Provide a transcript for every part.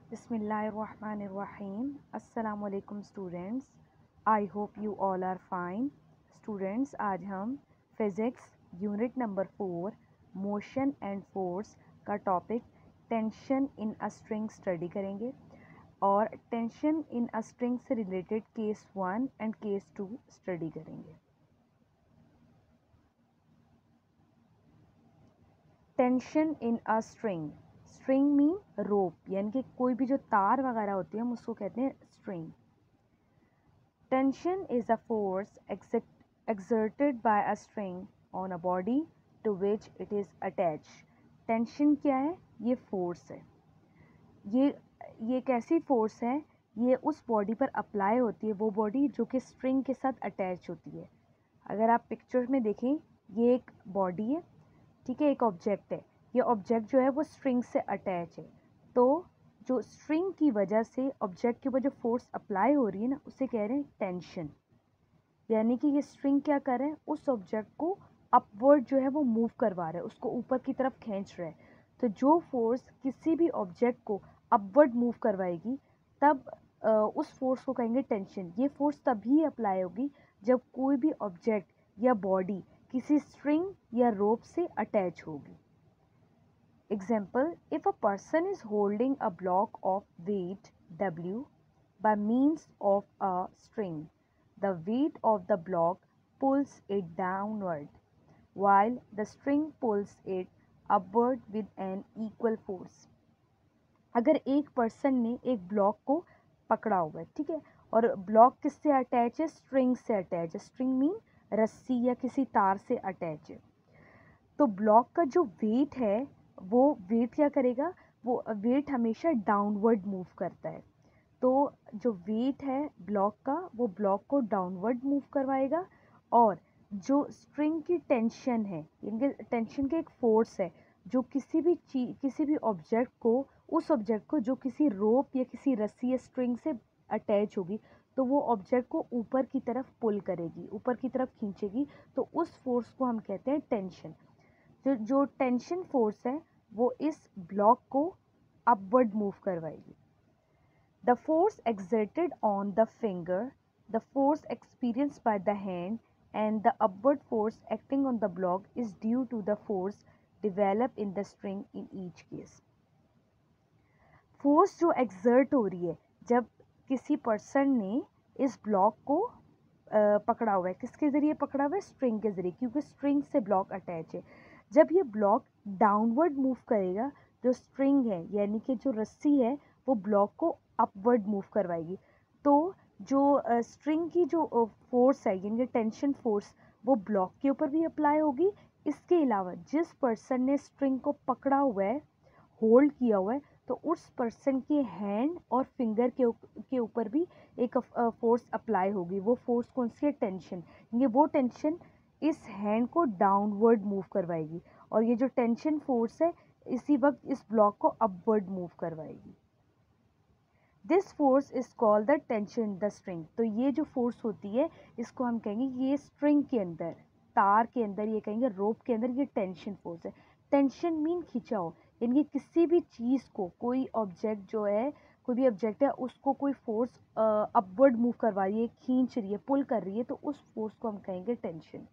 Bismillahirrahmanirrahim. Assalamu alaikum students. I hope you all are fine. Students, आज हम physics unit number 4 motion and force का topic tension in a string study करेंगे और tension in a string से related case 1 and case 2 study करेंगे। Tension in a string, string mean rope, यानी कि कोई भी जो तार वगैरह होती है हम उसको कहते हैं string. Tension is a force exerted by a string on a body to which it is attached. Tension क्या है? ये फोर्स है। ये एक ऐसी फोर्स है, ये उस बॉडी पर अप्लाई होती है, वो बॉडी जो कि स्ट्रिंग के साथ अटैच होती है। अगर आप पिक्चर में देखें, ये एक बॉडी है, ठीक है, एक ऑब्जेक्ट है। ये ऑब्जेक्ट जो है वो स्ट्रिंग से अटैच है। तो जो स्ट्रिंग की वजह से ऑब्जेक्ट के ऊपर जो फोर्स अप्लाई हो रही है ना, उसे कह रहे हैं टेंशन। यानी कि ये स्ट्रिंग क्या कर रहे हैं, उस ऑब्जेक्ट को अपवर्ड जो है वो मूव करवा रहा है, उसको ऊपर की तरफ खींच रहा है। तो जो फोर्स किसी भी ऑब्जेक्ट को अपवर्ड मूव करवाएगी, तब उस फोर्स को कहेंगे टेंशन। ये फोर्स तभी अप्लाई होगी जब कोई भी ऑब्जेक्ट या बॉडी किसी स्ट्रिंग या रोप से अटैच होगी। Example, if a person is holding a block of weight W by means of a string, the weight of the block pulls it downward, while the string pulls it upward with an equal force. अगर एक person ने एक block को पकड़ा हुआ है, ठीक है, और ब्लॉक किससे अटैच है? स्ट्रिंग से अटैच है। स्ट्रिंग मीन रस्सी या किसी तार से अटैच है। तो ब्लॉक का जो वेट है, वो वेट क्या करेगा? वो वेट हमेशा डाउनवर्ड मूव करता है। तो जो वेट है ब्लॉक का, वो ब्लॉक को डाउनवर्ड मूव करवाएगा। और जो स्ट्रिंग की टेंशन है, यानी टेंशन के एक फोर्स है जो किसी भी चीज, किसी भी ऑब्जेक्ट को, उस ऑब्जेक्ट को जो किसी रोप या किसी रस्सी या स्ट्रिंग से अटैच होगी, तो वो ऑब्जेक्ट को ऊपर की तरफ पुल करेगी, ऊपर की तरफ खींचेगी। तो उस फोर्स को हम कहते हैं टेंशन। जो टेंशन फोर्स है वो इस ब्लॉक को अपवर्ड मूव करवाएगी। The force exerted on the finger, the force experienced by the hand, and the upward force acting on the block is due to the force developed in the string in each case. Force जो exert हो रही है जब किसी person ने इस block को पकड़ा हुआ है, किसके ज़रिए पकड़ा हुआ है? स्ट्रिंग के ज़रिए, क्योंकि स्ट्रिंग से ब्लॉक अटैच है। जब ये ब्लॉक डाउनवर्ड मूव करेगा, जो स्ट्रिंग है यानी कि जो रस्सी है, वो ब्लॉक को अपवर्ड मूव करवाएगी। तो जो स्ट्रिंग की जो फोर्स है, यानी कि टेंशन फोर्स, वो ब्लॉक के ऊपर भी अप्लाई होगी। इसके अलावा जिस पर्सन ने स्ट्रिंग को पकड़ा हुआ है, होल्ड किया हुआ है, तो उस पर्सन के हैंड और फिंगर के ऊपर भी एक फोर्स अप्लाई होगी। वो फोर्स कौन सी है? टेंशन। ये वो टेंशन इस हैंड को डाउनवर्ड मूव करवाएगी, और ये जो टेंशन फोर्स है इसी वक्त इस ब्लॉक को अपवर्ड मूव करवाएगी। This force is called the tension in the string. तो ये जो फोर्स होती है, इसको हम कहेंगे, ये स्ट्रिंग के अंदर, तार के अंदर, ये कहेंगे रोप के अंदर, ये टेंशन फोर्स है। टेंशन मीन खिंचाव, यानी कि किसी भी चीज़ को, कोई ऑब्जेक्ट जो है, कोई भी ऑब्जेक्ट है, उसको कोई फोर्स अपवर्ड मूव करवा रही है, खींच रही है, पुल कर रही है, तो उस फोर्स को हम कहेंगे tension.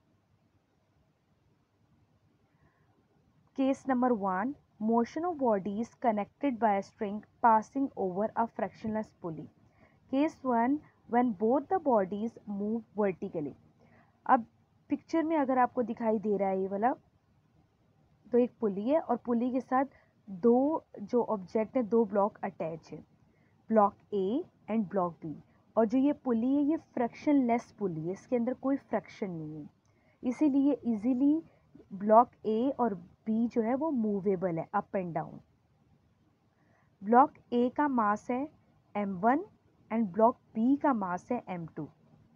Case number 1, motion of bodies connected by a string passing over a frictionless pulley. Case 1, when both the bodies move vertically. अब पिक्चर में अगर आपको दिखाई दे रहा है ये वाला, तो एक पुली है और पुली के साथ दो जो ऑब्जेक्ट है, दो ब्लॉक अटैच है, block A and block B. और जो ये पुली है, ये फ्रैक्शनलेस पुली है, इसके अंदर कोई फ्रैक्शन नहीं है, इसीलिए इजीली ब्लॉक ए और बी जो है वो मूवेबल है up and down. Block A का मास है m1 एंड ब्लॉक बी का मास है m2।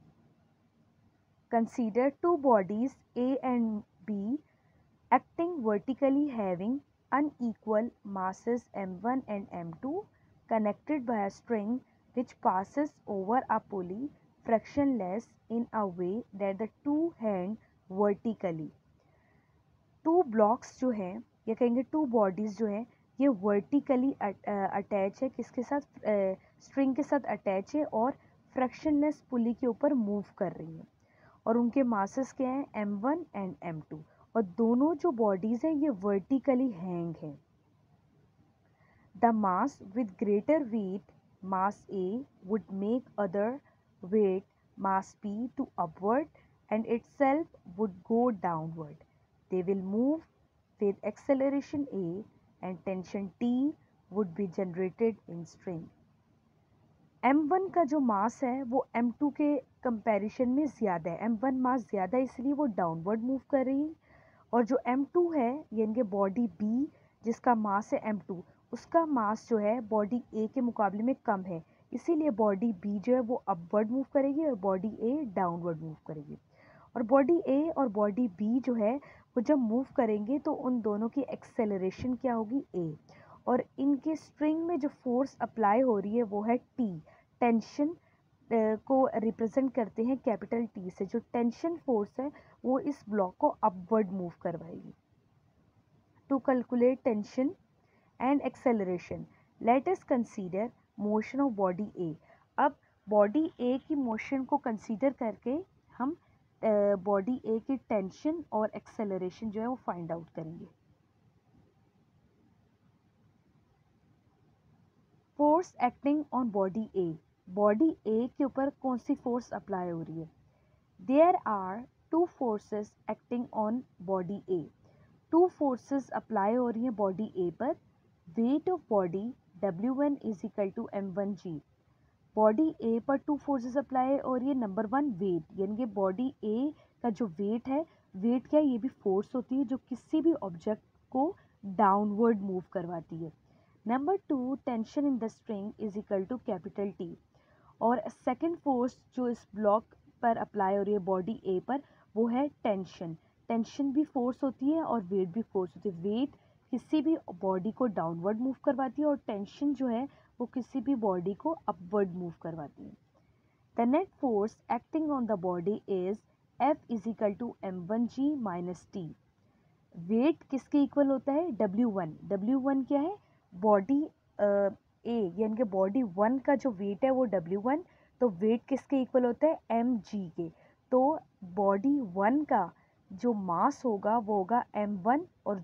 Consider two bodies A and B acting vertically having unequal masses m1 and m2 connected by a string which passes over a pulley frictionless in a way that the two hang vertically। Two blocks जो हैं, या कहेंगे to bodies जो हैं, ये vertically attach है, किसके साथ, स्ट्रिंग के साथ अटैच है और फ्रैक्शनलेस पुली के ऊपर मूव कर रही है। और उनके मासेस क्या हैं, m1 एंड m2, और दोनों जो बॉडीज हैं ये वर्टिकली हैंग है। The mass with greater weight, mass A, would make other weight, mass B, to upward and itself would go downward. They will move with acceleration A and tension T would be generated in string. m1 का जो मास है वो m2 के comparison में ज़्यादा है, m1 मास ज़्यादा है इसलिए वो डाउनवर्ड मूव कर रही है, और जो m2 है यानी कि बॉडी B जिसका मास है m2, उसका मास जो है बॉडी A के मुकाबले में कम है, इसीलिए बॉडी B जो है वो अपवर्ड मूव करेगी और बॉडी A डाउनवर्ड मूव करेगी। और बॉडी A और बॉडी B जो है वो जब मूव करेंगे तो उन दोनों की एक्सेलरेशन क्या होगी, A, और इनके स्ट्रिंग में जो फोर्स अप्लाई हो रही है वो है T। टेंशन को रिप्रेजेंट करते हैं कैपिटल T से। जो टेंशन फोर्स है वो इस ब्लॉक को अपवर्ड मूव करवाएगी। To calculate tension and acceleration, let us consider motion of body A। अब बॉडी A की मोशन को कंसीडर करके हम बॉडी A की टेंशन और एक्सेलरेशन जो है वो फाइंड आउट करेंगे। Force acting on body A, body A के ऊपर कौन सी फोर्स अप्लाई हो रही है, there are two forces acting on body A, two forces apply हो रही हैं बॉडी A पर। Weight of body W1 is equal to m1g, body A पर टू फोर्सेस अप्लाई हो रही है। नंबर वन, वेट, यानी कि बॉडी A का जो वेट है, वेट क्या है, ये भी फोर्स होती है जो किसी भी ऑब्जेक्ट को डाउनवर्ड मूव करवाती है। Number two, tension in the string is equal to capital T, और सेकेंड फोर्स जो इस ब्लॉक पर अप्लाई हो रही है बॉडी A पर वो है टेंशन। टेंशन भी फोर्स होती है और वेट भी फोर्स होती है। वेट किसी भी बॉडी को डाउनवर्ड मूव करवाती है और टेंशन जो है वो किसी भी बॉडी को अपवर्ड मूव करवाती है। The net force acting on the body is F is equal to m1g minus T। Weight किसके इक्वल होता है, W1। W1 क्या है, बॉडी A यानी कि बॉडी 1 का जो वेट है वो W1, तो वेट किसके इक्वल होता है, mg के। तो बॉडी 1 का जो मास होगा वो होगा m1 और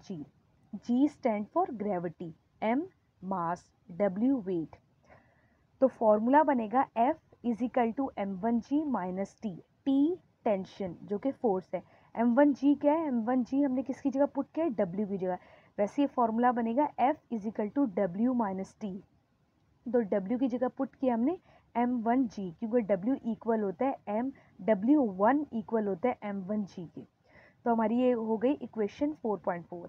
g stand for gravity, m mass, w weight. तो फॉर्मूला बनेगा F is equal to m1g minus T, T tension जो कि फोर्स है, m1g क्या है, m1g हमने किसकी जगह पुट किया है, W की जगह। वैसे ये फॉर्मूला बनेगा F is equal to W minus T, तो W की जगह पुट किया हमने m1g, क्योंकि W इक्वल होता है W1 इक्वल होता है m1g के। तो हमारी ये हो गई equation 4.4।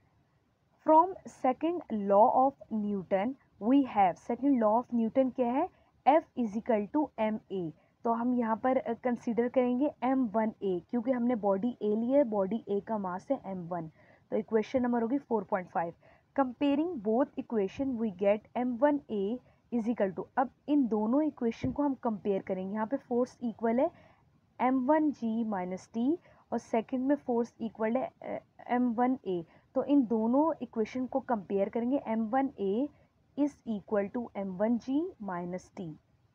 From second law of Newton we have, second law of Newton क्या है, F is equal to ma, तो हम यहाँ पर कंसीडर करेंगे m1a, क्योंकि हमने बॉडी A ली है, बॉडी A का मास है m1। तो इक्वेशन नंबर होगी 4.5। Comparing both equation we get m1a is equal to, अब इन दोनों इक्वेशन को हम कंपेयर करेंगे। यहाँ पे फोर्स इक्वल है m1g माइनस T और सेकंड में फोर्स इक्वल है m1a, तो इन दोनों इक्वेशन को कंपेयर करेंगे। m1a is equal to m1g minus T।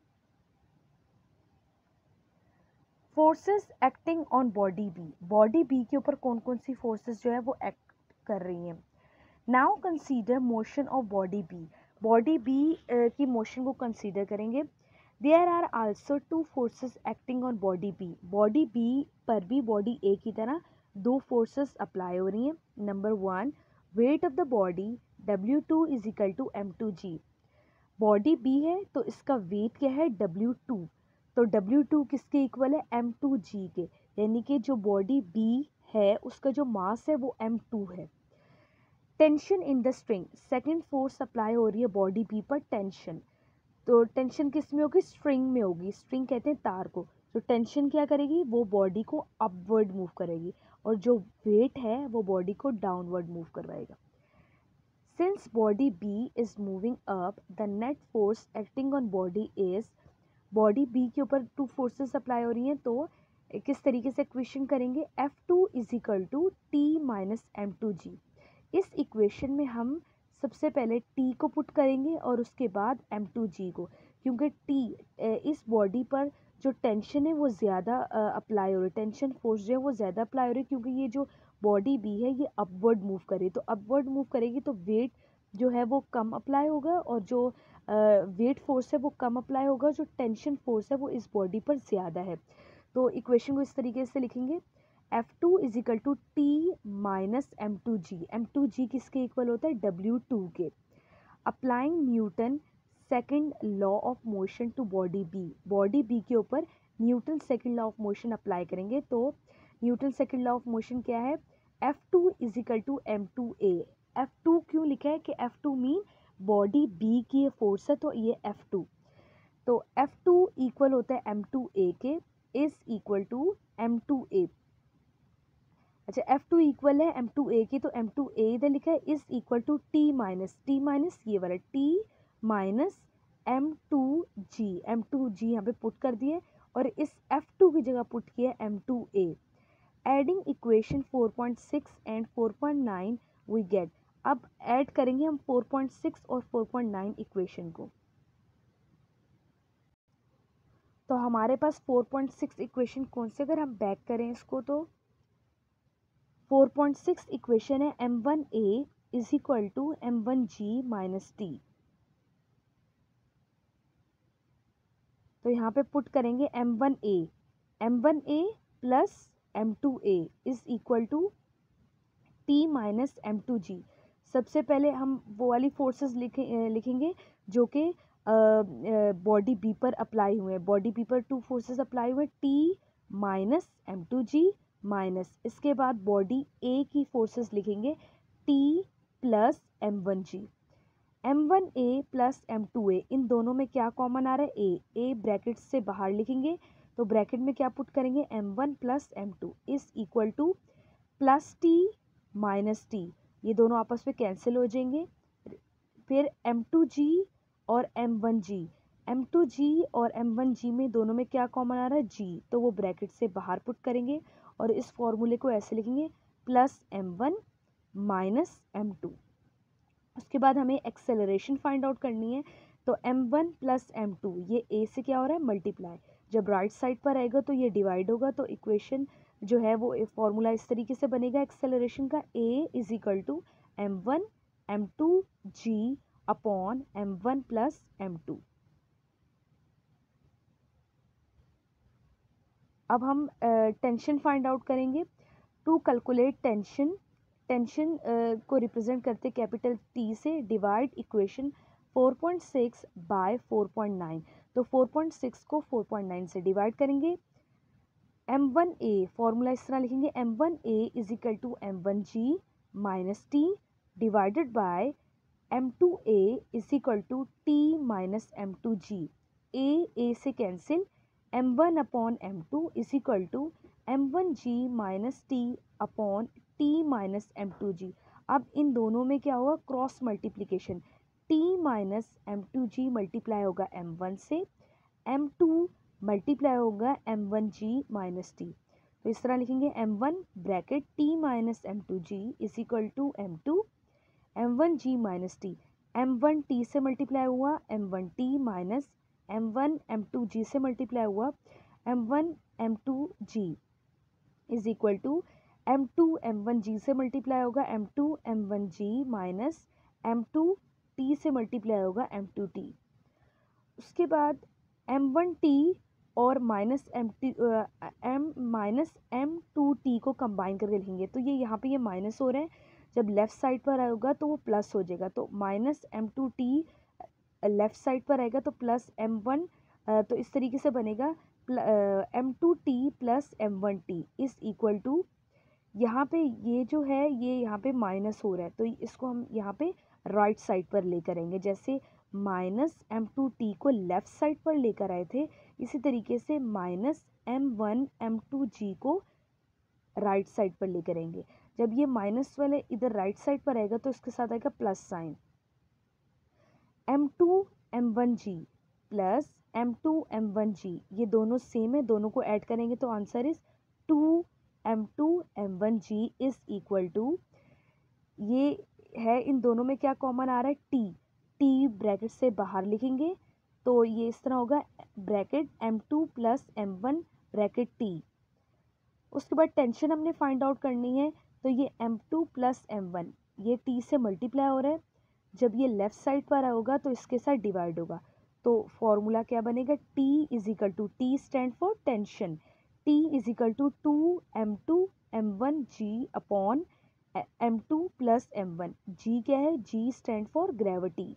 Forces acting on body B, body B के ऊपर कौन कौन सी फोर्सेस जो है वो एक्ट कर रही हैं। Now consider motion of body B, body B की मोशन को कंसीडर करेंगे। There are also two forces acting on body B, body B पर भी बॉडी A की तरह दो फोर्सेस अप्लाई हो रही हैं। Number one, weight of the body W2 is equal to m2g, body B है तो इसका वेट क्या है, W2, तो W2 किसके इक्वल है, m2g के, यानी कि जो बॉडी B है उसका जो मास है वो m2 है। Tension in the string, second force apply हो रही है बॉडी B पर टेंशन, तो टेंशन किस में होगी, स्ट्रिंग में होगी। स्ट्रिंग कहते हैं तार को। तो टेंशन क्या करेगी, वो बॉडी को अपवर्ड मूव करेगी और जो वेट है वो बॉडी को डाउनवर्ड मूव करवाएगा। Since body B is moving up, the net force acting on body is, body B के ऊपर टू फोर्सेस अप्लाई हो रही हैं, तो किस तरीके से इक्वेशन करेंगे, F2 is equal to T minus m2g। इस इक्वेशन में हम सबसे पहले T को पुट करेंगे और उसके बाद M2G को, क्योंकि T इस बॉडी पर जो टेंशन है वो ज़्यादा अप्लाई हो रही है, टेंशन फोर्स जो है वो ज़्यादा अप्लाई हो रही है, क्योंकि ये जो बॉडी B है ये अपवर्ड मूव करे, तो अपवर्ड मूव करेगी तो वेट जो है वो कम अप्लाई होगा, और जो वेट फोर्स है वो कम अप्लाई होगा, जो टेंशन फोर्स है वो इस बॉडी पर ज़्यादा है। तो इक्वेशन को इस तरीके से लिखेंगे, F2 is equal to T minus M2G। M2G किसके इक्वल होता है, W2 के। Applying Newton second law of motion to body B, body B के ऊपर Newton second law of motion apply करेंगे। तो Newton second law of motion क्या है, F2 is equal to M2A। F2 क्यों लिखा है कि F2 मीन बॉडी बी की ये फोर्स है, तो ये F2, तो F2 इक्वल होता है M2A के, इज इक्वल टू M2A। अच्छा, F2 इक्वल है M2A की, तो M2A इधर लिखा है, is equal to T minus ये वाला T माइनस M2G। M2G यहाँ पे पुट कर दिए और इस F2 की जगह पुट किया M2A। Adding equation 4.6 and 4.9 we get. अब ऐड करेंगे हम 4.6 और 4.9 इक्वेशन को। तो हमारे पास 4.6 इक्वेशन कौन से, अगर हम बैक करें इसको तो 4.6 इक्वेशन है M1A is equal to M1G minus T। तो यहाँ पे पुट करेंगे M1A plus M2A is equal to T minus M2G। सबसे पहले हम वो वाली फोर्सेस लिखेंगे जो कि बॉडी बी पर अप्लाई हुए हैं। बॉडी बी पर टू फोर्सेस अप्लाई हुए, T माइनस M2G माइनस, इसके बाद बॉडी ए की फोर्सेस लिखेंगे T plus M1G। M1A plus M2A, इन दोनों में क्या कॉमन आ रहा है, ए ब्रैकेट से बाहर लिखेंगे, तो ब्रैकेट में क्या पुट करेंगे M1 plus M2 is equal to plus T minus T, ये दोनों आपस में कैंसिल हो जाएंगे। फिर M2G और M1G और M1G में दोनों में क्या कॉमन आ रहा है, G, तो वो ब्रैकेट से बाहर पुट करेंगे और इस फॉर्मूले को ऐसे लिखेंगे प्लस M1 माइनस M2। उसके बाद हमें एक्सेलरेशन फाइंड आउट करनी है, तो M1 प्लस M2 ये A से क्या हो रहा है, मल्टीप्लाई, जब राइट साइड पर आएगा तो ये डिवाइड होगा, तो इक्वेशन जो है वो फॉर्मूला इस तरीके से बनेगा एक्सेलरेशन का, A is equal to M1 M2G upon M1 plus M2। अब हम टेंशन फाइंड आउट करेंगे। टू कैलकुलेट टेंशन को रिप्रेजेंट करते कैपिटल T से, डिवाइड इक्वेशन 4.6 बाय 4.9। तो 4.6 को 4.9 से डिवाइड करेंगे। M1A फॉर्मूला इस तरह लिखेंगे, M1A is equal to M1G minus T divided by M2A is equal to T minus M2G। A से cancel, M1 upon M2 is equal to M1G minus T upon T minus M2G। अब इन दोनों में क्या होगा, cross multiplication, T minus M2G multiply होगा M1 से, M2 multiply होगा M1G माइनस T। तो इस तरह लिखेंगे M1 bracket T minus M2G is equal to M2 M1G minus T। M1 T से मल्टीप्लाई हुआ M1T माइनस M1 M2G से मल्टीप्लाई हुआ M1 M2G is equal to M2 M1G से मल्टीप्लाई होगा M2 M1G minus M2 T से multiply होगा M2T। उसके बाद M1T और माइनस M2T को कंबाइन करके लिखेंगे, तो ये यहाँ पे ये माइनस हो रहे हैं, जब लेफ़्ट साइड पर आएगा तो वो प्लस हो जाएगा, तो माइनस M2T लेफ़्ट साइड पर आएगा तो प्लस M1, तो इस तरीके से बनेगा M2T plus M1T is equal to, यहाँ पे ये जो है ये यहाँ पे माइनस हो रहा है, तो इसको हम यहाँ पे राइट साइड पर लेकर आएंगे, जैसे माइनस M2T को लेफ़्ट साइड पर लेकर आए थे, इसी तरीके से माइनस M1 M2G को राइट साइड पर लेकर आएंगे। जब ये माइनस वाले इधर राइट साइड पर आएगा तो इसके साथ आएगा plus sign, M2 M1G plus M2 M1G, ये दोनों सेम है, दोनों को ऐड करेंगे तो answer is 2 M2 M1G is equal to, ये है, इन दोनों में क्या कॉमन आ रहा है, टी, टी ब्रैकेट से बाहर लिखेंगे तो ये इस तरह होगा, bracket m2 plus m1 bracket T. उसके बाद टेंशन हमने फाइंड आउट करनी है, तो ये m2 प्लस m1 ये t से मल्टीप्लाई हो रहा है, जब ये लेफ्ट साइड पर होगा तो इसके साथ डिवाइड होगा, तो फॉर्मूला क्या बनेगा, t is equal to, t stand for tension, t is equal to 2m2 m1 g upon m2 plus m1, g क्या है, g stand for gravity.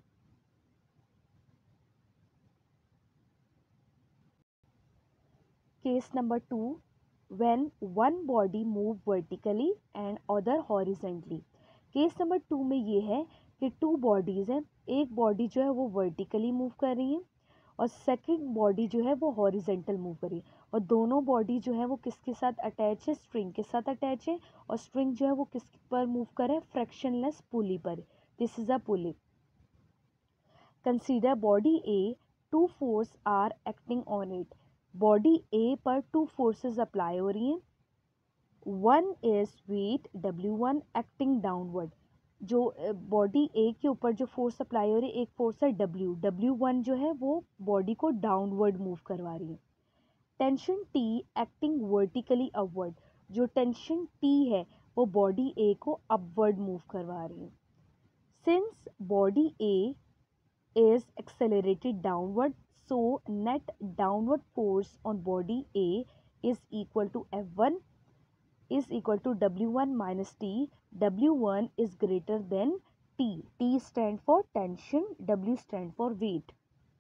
Case number 2, when one body move vertically and other horizontally। Case number 2 में ये है कि two bodies हैं, एक body जो है वो वर्टिकली मूव कर रही है और सेकंड बॉडी जो है वो हॉरिजेंटल मूव कर रही है, और दोनों बॉडी जो है वो किसके साथ अटैच है, स्ट्रिंग के साथ अटैच है, और स्ट्रिंग जो है वो किस पर मूव कर रहा है, फ्रैक्शनलेस पुली पर। This is a pulley. Consider body A, two force are acting on it. Body A पर टू फोर्सेस अप्लाई हो रही हैं, one is weight W1 acting downward. जो बॉडी ए के ऊपर जो फोर्स अप्लाई हो रही है, एक फोर्स है W1 जो है वो बॉडी को डाउनवर्ड मूव करवा रही है। Tension T acting vertically upward, जो टेंशन T है वो बॉडी ए को अपवर्ड मूव करवा रही है। Since body A is accelerated downward, so net downward force on body A is equal to F1 is equal to W1 minus T. W1 is greater than T. T stand for tension, W stand for weight.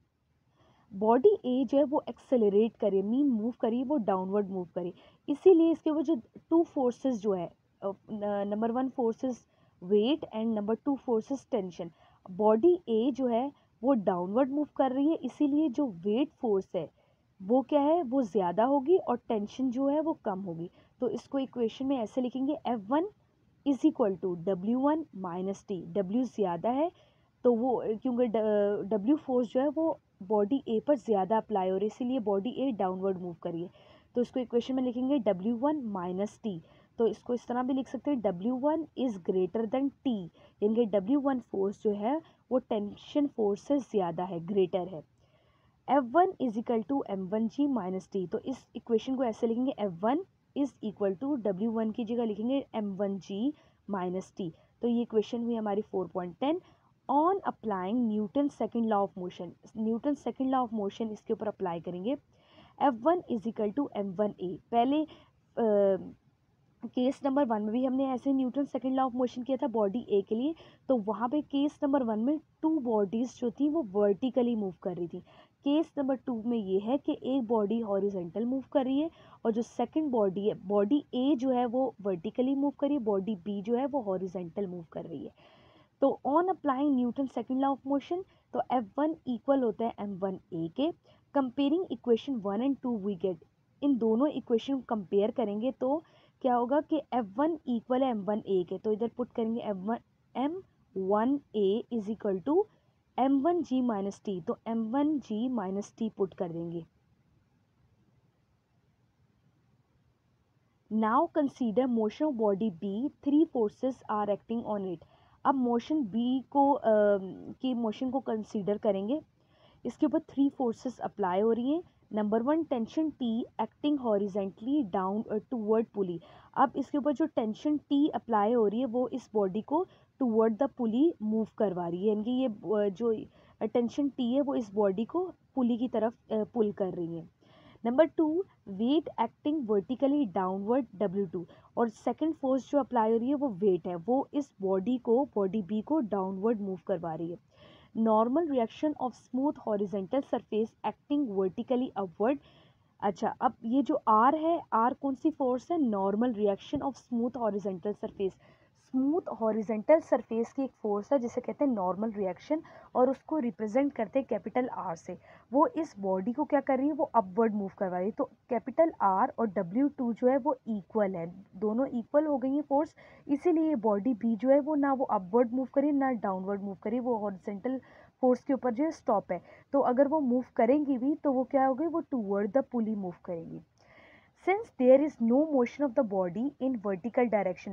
Body A जो है वो accelerate करे, mean move करे, वो downward move करे, इसीलिए इसके वो जो टू फोर्सेस जो है, number one forces weight and number two forces tension. Body A जो है वो डाउनवर्ड मूव कर रही है, इसीलिए जो वेट फोर्स है वो क्या है, वो ज़्यादा होगी और टेंशन जो है वो कम होगी। तो इसको इक्वेशन में ऐसे लिखेंगे, F1 is equal to W1 minus T. W ज़्यादा है तो वो, क्योंकि W फोर्स जो है वो बॉडी ए पर ज़्यादा अप्लाई हो रही है, इसीलिए बॉडी ए डाउनवर्ड मूव करिए, तो इसको इक्वेशन में लिखेंगे W1 माइनस टी। तो इसको इस तरह भी लिख सकते हैं, W1 is greater than T, यानी कि W1 फोर्स जो है वो टेंशन फोर्स से ज़्यादा है, ग्रेटर है। F1 is equal to M1G minus T, तो इस इक्वेशन को ऐसे लिखेंगे, F1 is equal to W1 की जगह लिखेंगे M1G माइनस टी। तो ये इक्वेशन हुई हमारी 4.10। On applying Newton second law of motion, Newton second law of motion इसके ऊपर अप्लाई करेंगे। F1 is equal to M1A। पहले केस नंबर 1 में भी हमने ऐसे Newton second law of motion किया था बॉडी ए के लिए, तो वहाँ पे केस नंबर 1 में टू बॉडीज़ जो थी वो वर्टिकली मूव कर रही थी। केस नंबर 2 में ये है कि एक बॉडी हॉरिजेंटल मूव कर रही है और जो सेकंड बॉडी है, बॉडी ए जो है वो वर्टिकली मूव कर रही है, बॉडी बी जो है वो हॉरिजेंटल मूव कर रही है। तो on applying Newton second law of motion, तो F1 इक्वल होता है M1A के। Comparing equation 1 and 2 we get, इन दोनों इक्वेशन को कंपेयर करेंगे तो क्या होगा कि F1 इक्वल है M1A के, तो इधर पुट करेंगे M1A is equal to M1G minus T, तो M1G माइनस टी पुट कर देंगे। Now consider motion of body B, three forces are acting on it. अब मोशन बी को की मोशन को कंसीडर करेंगे, इसके ऊपर थ्री फोर्सेस अप्लाई हो रही हैं। Number 1 tension T acting horizontally down toward pulley. अब इसके ऊपर जो टेंशन टी अप्लाई हो रही है वो इस बॉडी को टूवर्ड द पुली मूव करवा रही है, यानी कि ये जो टेंशन टी है वो इस बॉडी को पुली की तरफ पुल कर रही है। Number 2 weight acting vertically downward W2, और सेकंड फोर्स जो अप्लाई हो रही है वो वेट है, वो इस बॉडी को, बॉडी बी को डाउनवर्ड मूव करवा रही है। Normal reaction of smooth horizontal surface acting vertically upward. अच्छा, अब ये जो आर है, आर कौन सी फोर्स है, normal reaction of smooth horizontal surface. Smooth horizontal surface की एक फोर्स है जिसे कहते हैं नॉर्मल रिएक्शन, और उसको रिप्रेजेंट करते हैं कैपिटल आर से। वो इस बॉडी को क्या कर रही है, वो अपवर्ड मूव करवा रही है। तो कैपिटल आर और W2 जो है वो इक्वल है, दोनों इक्वल हो गई है फोर्स, इसीलिए बॉडी बी जो है वो ना वो अपवर्ड मूव करी ना डाउनवर्ड मूव करी, वो हॉरिजेंटल फोर्स के ऊपर जो है स्टॉप है। तो अगर वो मूव करेंगी भी तो वो क्या होगी, वो टूवर्ड द पुली मूव करेंगी। Since there is no motion of the body in vertical direction,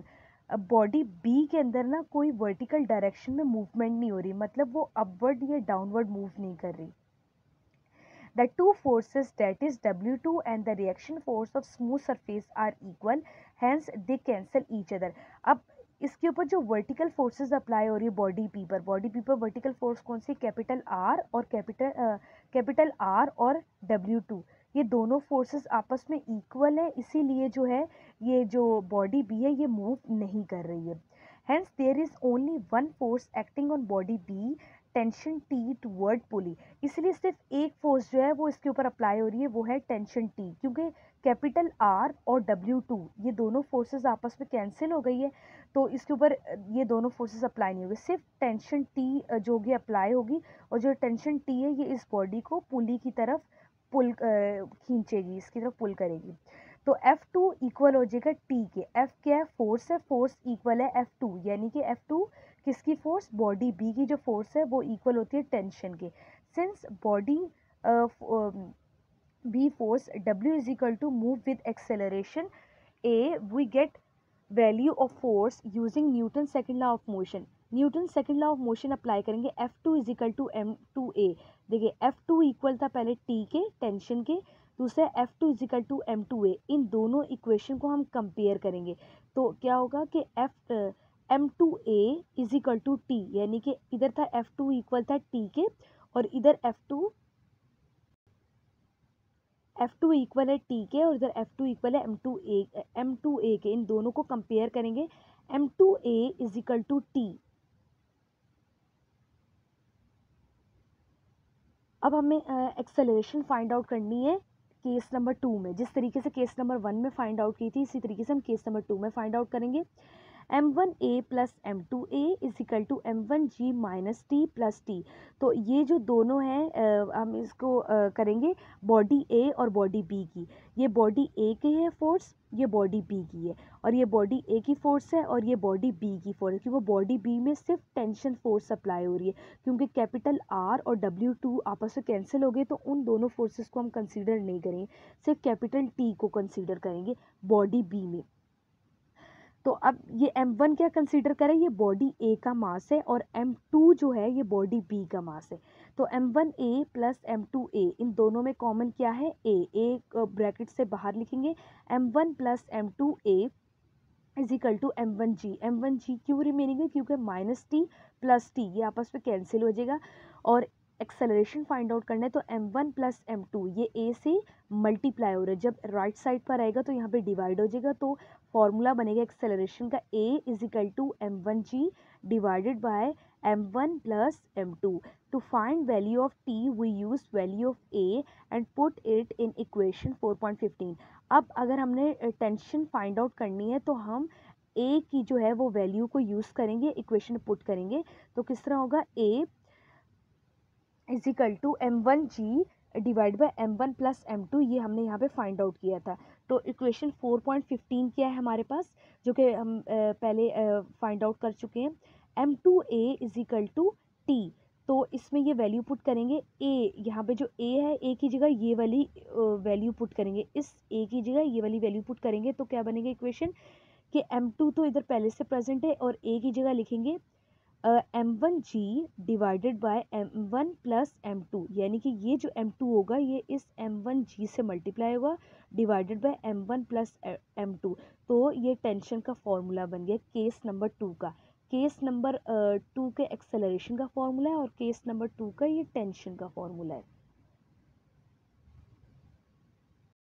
अब बॉडी बी के अंदर ना कोई वर्टिकल डायरेक्शन में मूवमेंट नहीं हो रही, मतलब वो अपवर्ड या डाउनवर्ड मूव नहीं कर रही. The two forces, that is W2 and the reaction force of smooth surface, are equal, hence they cancel each other. अब इसके ऊपर जो वर्टिकल फोर्सेस अप्लाई हो रही है बॉडी पी पर वर्टिकल फोर्स कौन सी, कैपिटल आर और कैपिटल आर और W2, ये दोनों फोर्सेस आपस में इक्वल है, इसीलिए जो है ये जो बॉडी बी है ये मूव नहीं कर रही है. Hence there is only one force acting on body B, tension T toward pulley. इसलिए सिर्फ एक फोर्स जो है वो इसके ऊपर अप्लाई हो रही है, वो है टेंशन टी, क्योंकि कैपिटल आर और W2 ये दोनों फोर्सेस आपस में कैंसिल हो गई है, तो इसके ऊपर ये दोनों फोर्सेस अप्लाई नहीं होगी, सिर्फ टेंशन टी जो होगी अप्लाई होगी, और जो टेंशन टी है ये इस बॉडी को पुली की तरफ पुल खींचेगी, इसकी तरफ पुल करेगी. तो F2 इक्वल हो जाएगा T के. F क्या है, फोर्स है, फोर्स इक्वल है F2, यानी कि F2 किसकी फोर्स, बॉडी बी की जो फोर्स है वो इक्वल होती है टेंशन के. Since body B force W is equal to move with acceleration A, we get value of force using Newton second law of motion. Newton second law of motion apply करेंगे, F2 is equal to M2A. देखिए F2 equal था पहले T के tension के, दूसरा F2 is equal to M2A. इन दोनों equation को हम कंपेयर करेंगे तो क्या होगा कि M2A is equal to T, यानी कि इधर था F2 इक्वल था T के और इधर F2 इक्वल है T के और इधर F2 इक्वल है M2A के. इन दोनों को कंपेयर करेंगे, M2A is equal to T. अब हमें एक्सेलरेशन फाइंड आउट करनी है केस नंबर 2 में. जिस तरीके से केस नंबर 1 में फाइंड आउट की थी इसी तरीके से हम केस नंबर 2 में फाइंड आउट करेंगे. M1A plus M2A is equal to M1G minus T plus T. तो ये जो दोनों हैं हम इसको करेंगे बॉडी A और बॉडी B की. ये बॉडी A की है फोर्स, ये बॉडी B की है, और ये बॉडी A की फोर्स है और ये बॉडी B की फोर्स है, क्योंकि बॉडी B में सिर्फ टेंशन फोर्स अप्लाई हो रही है, क्योंकि कैपिटल R और W2 आपस में कैंसिल हो गए, तो उन दोनों फोर्सेस को हम कंसीडर नहीं करेंगे, सिर्फ कैपिटल T को कंसीडर करेंगे बॉडी B में. तो अब ये M1 क्या कंसीडर करें, ये बॉडी A का मास है, और M2 जो है ये बॉडी B का मास है. तो M1A प्लस M2A इन दोनों में कॉमन क्या है, A ब्रैकेट से बाहर लिखेंगे. M1 plus M2A is equal to M1G क्यों रिमेनिंग है, क्योंकि माइनस T प्लस T ये आपस में कैंसिल हो जाएगा. और एक्सेलरेशन फाइंड आउट करना है तो M1 प्लस M2 ये A से मल्टीप्लाई हो रहा है, जब राइट साइड पर आएगा तो यहाँ पे डिवाइड हो जाएगा, तो फॉर्मूला बनेगा एक्सेलरेशन का A is equal to M1G divided by M1 plus M2. To find value of T we use value of A and put it in equation 4.15. अब अगर हमने टेंशन फाइंड आउट करनी है तो हम A की जो है वो वैल्यू को यूज़ करेंगे, इक्वेशन पुट करेंगे, तो किस तरह होगा, A is equal to M1G divide by M1 plus M2, ये हमने यहाँ पे फाइंड आउट किया था. तो इक्वेशन 4.15 क्या है हमारे पास, जो कि हम पहले फाइंड आउट कर चुके हैं. M2A is equal to T. तो इसमें ये वैल्यू पुट करेंगे, A यहाँ पे जो A है A की जगह ये वाली वैल्यू पुट करेंगे, इस A की जगह ये वाली वैल्यू पुट करेंगे, तो क्या बनेगा इक्वेशन कि M2 तो इधर पहले से प्रेजेंट है और A की जगह लिखेंगे M1G divided by M1 plus M2, यानी कि ये जो M2 होगा ये इस M1G से मल्टीप्लाई होगा divided by M1 plus M2. तो ये टेंशन का फॉर्मूला बन गया केस नंबर 2 का. केस नंबर 2 के एक्सेलरेशन का फॉर्मूला है और केस नंबर 2 का ये टेंशन का फॉर्मूला है.